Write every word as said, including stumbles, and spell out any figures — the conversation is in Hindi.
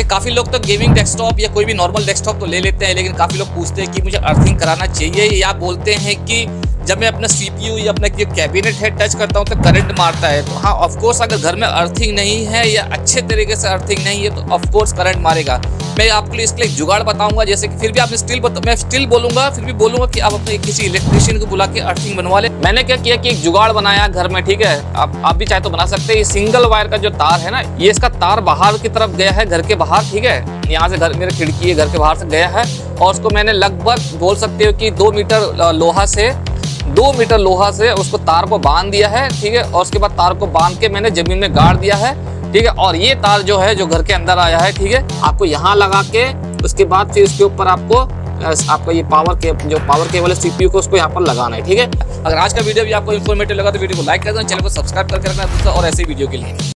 काफ़ी लोग तो गेमिंग डेस्कटॉप या कोई भी नॉर्मल डेस्कटॉप तो ले लेते हैं, लेकिन काफ़ी लोग पूछते हैं कि मुझे अर्थिंग कराना चाहिए, या बोलते हैं कि जब मैं अपना सीपीयू या अपना जो कैबिनेट है टच करता हूँ तो करंट मारता है। तो हाँ, ऑफ कोर्स अगर घर में अर्थिंग नहीं है या अच्छे तरीके से अर्थिंग नहीं है तो ऑफ कोर्स करंट मारेगा। मैं आपके लिए इसके लिए जुगाड़ बताऊंगा, जैसे कि फिर भी आपने स्टिल बता, मैं स्टिल बोलूंगा फिर भी बोलूंगा कि आप अपने किसी इलेक्ट्रिशियन को बुला के अर्थिंग बनवा ले। मैंने क्या किया कि एक जुगाड़ बनाया घर में, ठीक है, आप आप भी चाहे तो बना सकते हैं। ये सिंगल वायर का जो तार है ना, ये इसका तार बाहर की तरफ गया है, घर के बाहर, ठीक है, यहाँ से घर मेरे खिड़की है, घर के बाहर से गया है, और उसको मैंने लगभग बोल सकते हो कि दो मीटर लोहा से दो मीटर लोहा से उसको तार को बांध दिया है, ठीक है, और उसके बाद तार को बांध के मैंने जमीन में गाड़ दिया है, ठीक है। और ये तार जो है जो घर के अंदर आया है, ठीक है, आपको यहाँ लगा के उसके बाद फिर उसके ऊपर आपको आपका ये पावर के जो पावर केबल है सीपीयू को उसको यहाँ पर लगाना है, ठीक है। अगर आज का वीडियो भी आपको इन्फॉर्मेटिव लगा तो वीडियो को लाइक कर देना, चैनल को सब्सक्राइब करके रखना दोस्तों और ऐसे वीडियो के लिए।